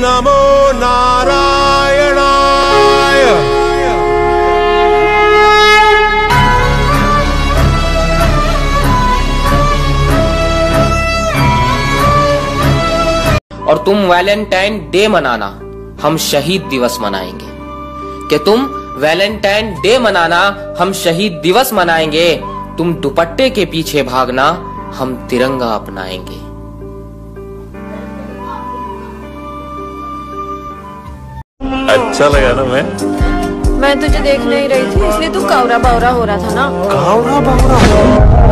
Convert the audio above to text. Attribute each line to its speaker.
Speaker 1: नमो नारायणाय।
Speaker 2: और तुम वैलेंटाइन डे मनाना, हम शहीद दिवस मनाएंगे। कि तुम वैलेंटाइन डे मनाना, हम शहीद दिवस मनाएंगे। तुम दुपट्टे के पीछे भागना, हम तिरंगा अपनाएंगे।
Speaker 3: अच्छा लगा ना? मैं
Speaker 4: तुझे देख नहीं रही थी, इसलिए तू कावरा बावरा हो रहा था ना।
Speaker 3: कावरा बावरा